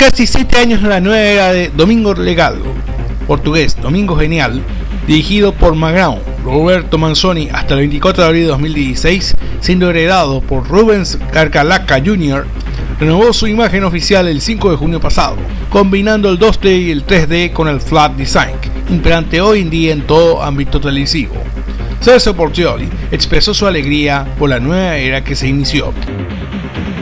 casi 7 años en la nueva era de Domingo Legado, portugués Domingo Genial, dirigido por Magrão Roberto Manzoni hasta el 24 de abril de 2016, siendo heredado por Rubens Carcalaca Jr., renovó su imagen oficial el 5 de junio pasado, combinando el 2D y el 3D con el flat design, imperante hoy en día en todo ámbito televisivo. Celso Portioli expresó su alegría por la nueva era que se inició.